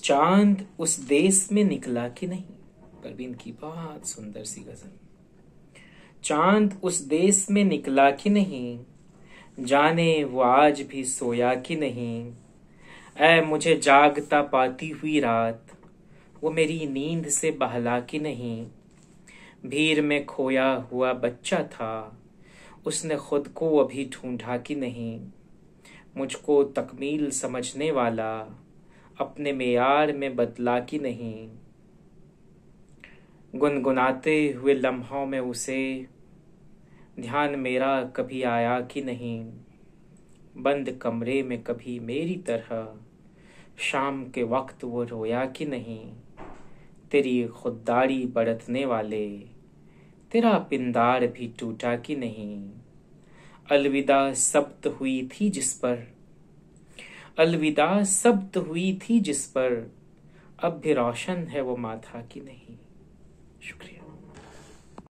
चांद उस देश में निकला कि नहीं। परवीन की बहुत सुंदर सी गजल। चांद उस देश में निकला कि नहीं, जाने वो आज भी सोया कि नहीं। ऐ मुझे जागता पाती हुई रात, वो मेरी नींद से बहला कि नहीं। भीड़ में खोया हुआ बच्चा था, उसने खुद को अभी ढूंढा कि नहीं। मुझको तकमील समझने वाला अपने मेयार में बदला कि नहीं। गुनगुनाते हुए लम्हों में उसे ध्यान मेरा कभी आया कि नहीं। बंद कमरे में कभी मेरी तरह शाम के वक्त वो रोया कि नहीं। तेरी खुददारी बरतने वाले तेरा पिंदार भी टूटा कि नहीं। अलविदा सब्त हुई थी जिस पर, अलविदा सब्त हुई थी जिस पर, अब भी रोशन है वो माथा कि नहीं।